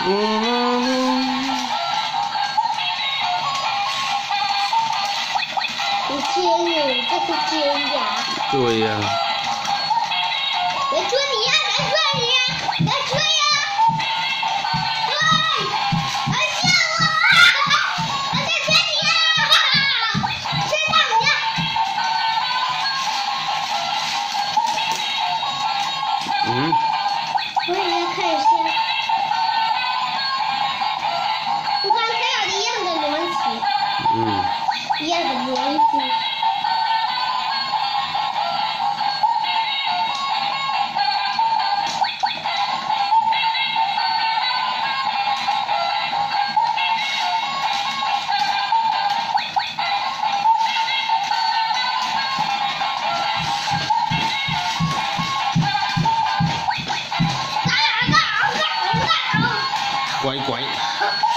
天女，这是尖牙。 对呀、 来追你呀！来追你呀！来追呀！追！来救我啊！我在追你呀！追到你呀！我也要看一下。我刚才有一样的逻辑。一样的逻辑。 乖乖。